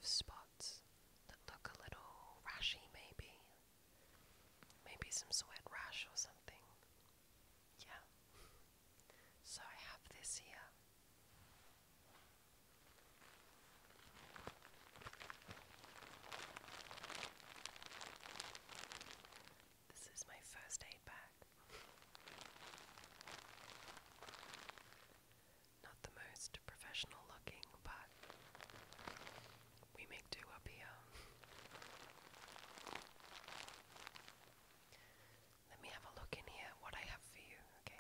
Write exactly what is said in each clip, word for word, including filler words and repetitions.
spots that look a little rashy, maybe. Maybe some sweat rash or something. Yeah. So I have this here. This is my first aid bag. Not the most professional looking, but we make do up here. Let me have a look in here, what I have for you, okay?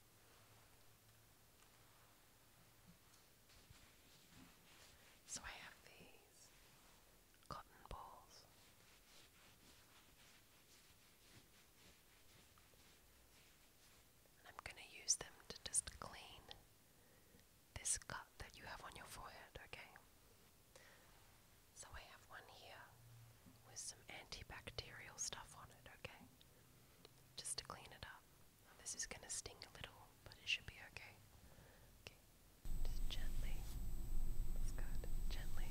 So I have these cotton balls. And I'm going to use them to just clean this cut that you have on your forehead, okay? So I have one here with some antibacterial stuff on it, okay? Just to clean it up. Now, this is going to sting a little, but it should be okay. Okay. Just gently. That's good. Gently.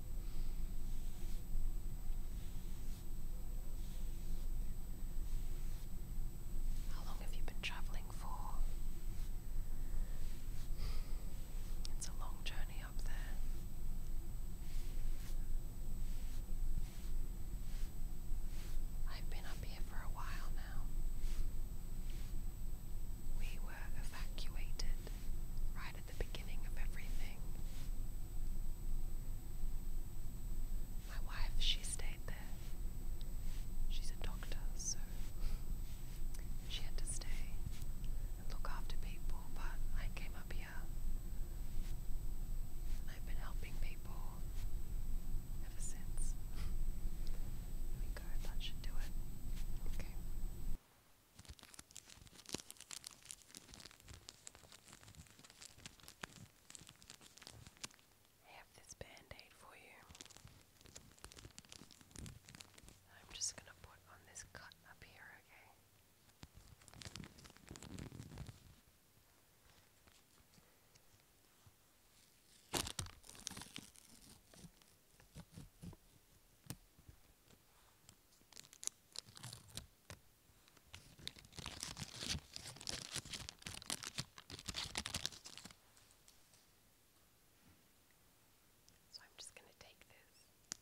How long have you been traveling for? It's a long journey up there. I've been up here for a while now. We were evacuated right at the beginning of everything. My wife, she stayed there. She's a doctor, so she had to stay and look after people, but I came up here and I've been helping people ever since. Here we go, that should do it. Okay. I have this band-aid for you. I'm just gonna put on this cut up here, okay? So I'm just gonna take this.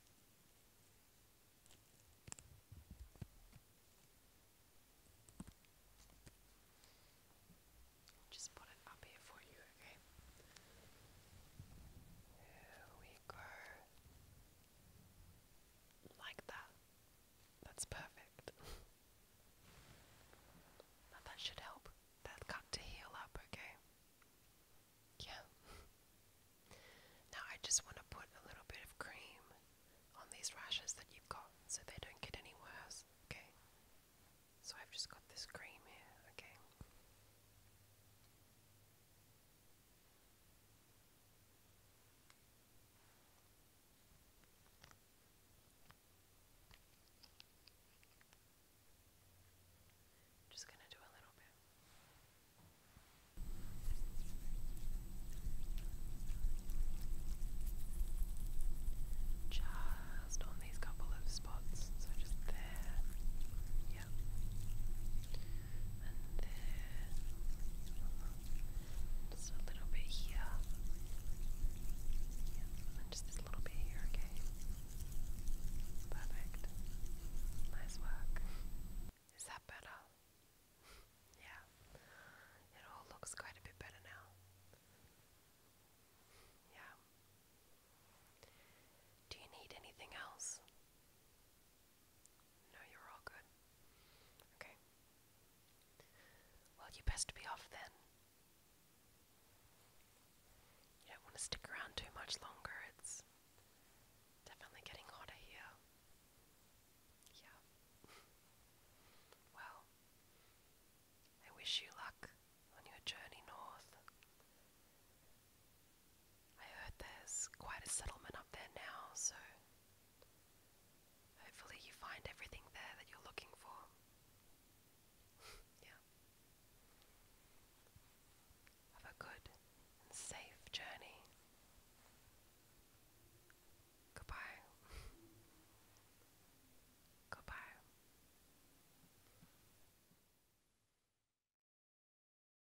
Just put it up here for you, okay? Here we go. Like that. That's perfect. Now that should help that cut to heal up, okay? Yeah. Now I just want to put a little bit of cream on these rashes that you've got so they don't get any worse, okay? So I've just got this cream here, okay? Just gonna do a little bit. Just on these couple of spots, so just there, yeah, and there, just a little bit here, yeah, and just this little bit here, okay? Perfect. Nice work. Is that better? Yeah, it all looks quite a bit better now. Yeah. Do you need anything else? No, you're all good. Okay. Well, you best be off then. You don't want to stick around too much longer. It's definitely getting hotter here. Yeah. Well, I wish you luck on your journey north. I heard there's quite a settlement up there now, so hopefully you find everything